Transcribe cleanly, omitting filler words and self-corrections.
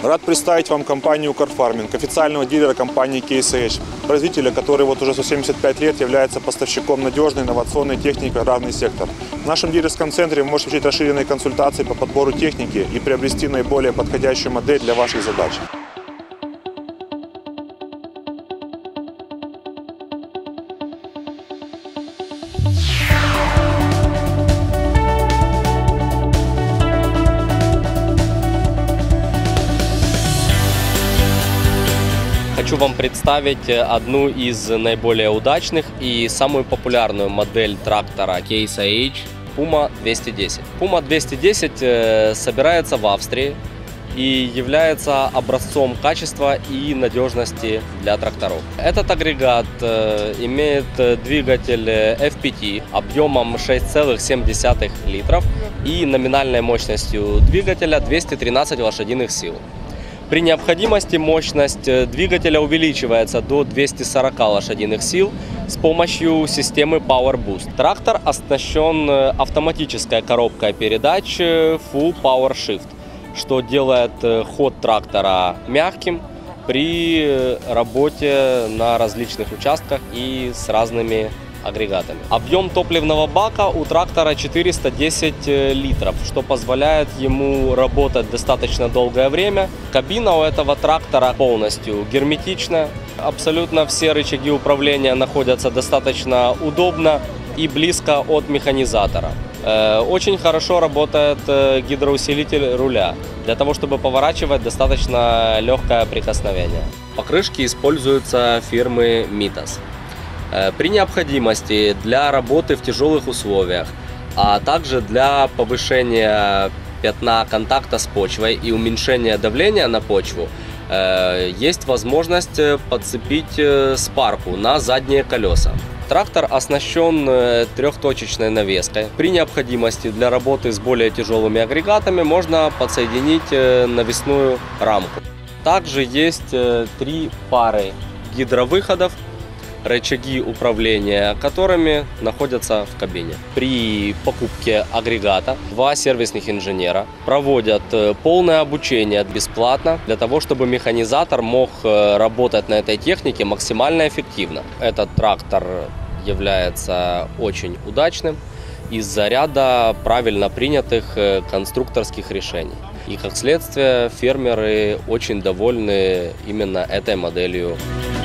Рад представить вам компанию Car Farming, официального дилера компании Case IH, производителя, который вот уже 175 лет является поставщиком надежной инновационной техники в аграрный сектор. В нашем дилерском центре вы можете получить расширенные консультации по подбору техники и приобрести наиболее подходящую модель для ваших задач. Хочу вам представить одну из наиболее удачных и самую популярную модель трактора Case IH Puma 210. Puma 210 собирается в Австрии и является образцом качества и надежности для тракторов. Этот агрегат имеет двигатель FPT объемом 6,7 литров и номинальной мощностью двигателя 213 лошадиных сил. При необходимости мощность двигателя увеличивается до 240 лошадиных сил с помощью системы Power Boost. Трактор оснащен автоматической коробкой передач Full Power Shift, что делает ход трактора мягким при работе на различных участках и с разными агрегатами. Объем топливного бака у трактора 410 литров, что позволяет ему работать достаточно долгое время. Кабина у этого трактора полностью герметичная. Абсолютно все рычаги управления находятся достаточно удобно и близко от механизатора. Очень хорошо работает гидроусилитель руля, для того, чтобы поворачивать достаточно легкое прикосновение. Покрышки используются фирмы Mitas. При необходимости для работы в тяжелых условиях, а также для повышения пятна контакта с почвой и уменьшения давления на почву, есть возможность подцепить спарку на задние колеса. Трактор оснащен трехточечной навеской. При необходимости для работы с более тяжелыми агрегатами можно подсоединить навесную рамку. Также есть 3 пары гидровыходов, рычаги управления которыми находятся в кабине. При покупке агрегата 2 сервисных инженера проводят полное обучение бесплатно для того, чтобы механизатор мог работать на этой технике максимально эффективно. Этот трактор является очень удачным из-за ряда правильно принятых конструкторских решений. И как следствие фермеры очень довольны именно этой моделью.